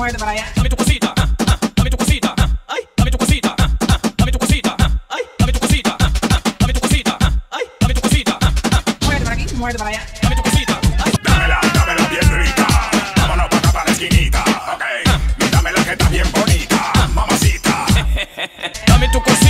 muévete para allá. Dame tu cosita, dame tu cosita, ay, dame tu cosita, dame tu cosita, ay, dame tu cosita, dame tu cosita, ay, dame tu cosita, Muévete para aquí, muévete para allá. dame tu cosita, ay. Dámela bien rica. Vámonos para acá para la esquinita. Ok, dámela que está bien bonita, mamacita. Dame tu cosita.